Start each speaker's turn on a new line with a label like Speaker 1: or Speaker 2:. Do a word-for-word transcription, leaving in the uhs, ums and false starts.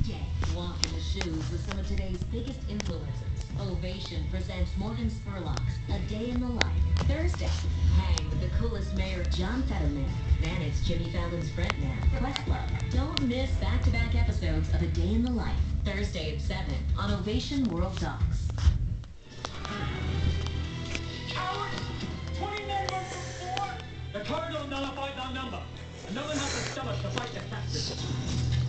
Speaker 1: day. Walk in the shoes of some of today's biggest influencers. Ovation presents Morgan Spurlock's A Day in the Life. Thursday, hang with the coolest mayor, John Fetterman. Then it's Jimmy Fallon's friend now, Questlove. Don't miss back-to-back episodes of A Day in the Life. Thursday at seven on Ovation World Docs.
Speaker 2: Cowards! twenty men were before! The Cardinal nullified our number. And no one has the stomach to fight the captain.